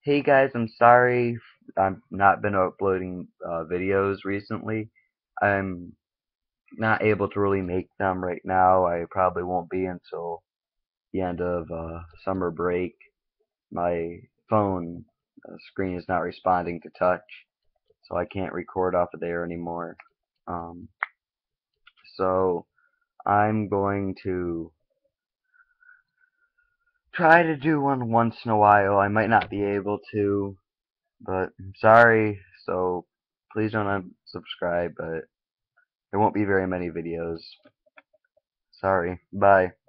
Hey guys, I'm sorry I've not been uploading videos recently. I'm not able to really make them right now. I probably won't be until the end of summer break. My phone screen is not responding to touch, so I can't record off of there anymore. Um, so I'm going to try to do one once in a while. I might not be able to, but I'm sorry. So please don't unsubscribe, but there won't be very many videos. Sorry. Bye.